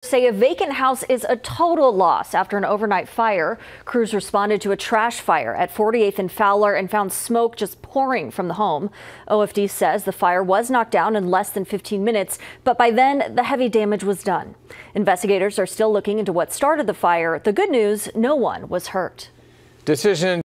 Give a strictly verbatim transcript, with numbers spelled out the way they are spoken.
Say a vacant house is a total loss after an overnight fire. Crews responded to a trash fire at forty-eighth and Fowler and found smoke just pouring from the home. O F D says the fire was knocked down in less than fifteen minutes, but by then the heavy damage was done. Investigators are still looking into what started the fire. The good news, no one was hurt. Decision